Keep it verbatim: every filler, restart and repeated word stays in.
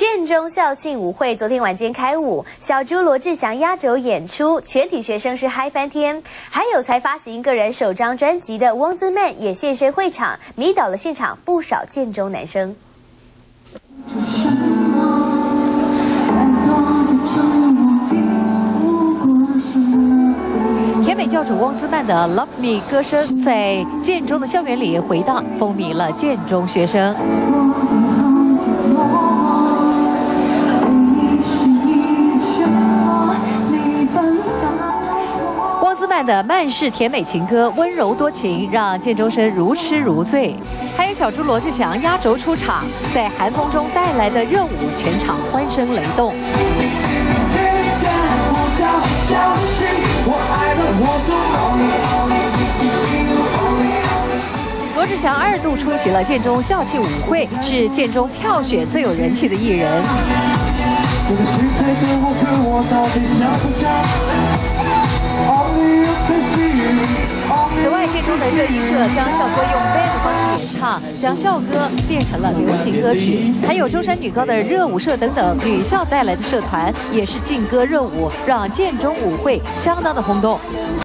建中校庆舞会昨天晚间开舞，小猪罗志祥压轴演出，全体学生是嗨翻天。还有才发行个人首张专辑的翁姿曼也现身会场，迷倒了现场不少建中男生。 甜美教主翁姿曼的《Love Me》歌声在建中的校园里回荡，风靡了建中学生。翁姿曼的曼式甜美情歌温柔多情，让建中生如痴如醉。还有小猪罗志祥压轴出场，在寒风中带来的热舞，全场欢声雷动。 罗志祥二度出席了建中校庆舞会，是建中票选最有人气的艺人。此外，建中的热音社将校歌用 band 的方式演唱，将校歌变成了流行歌曲。还有中山女高的热舞社等等女校带来的社团，也是劲歌热舞，让建中舞会相当的轰动。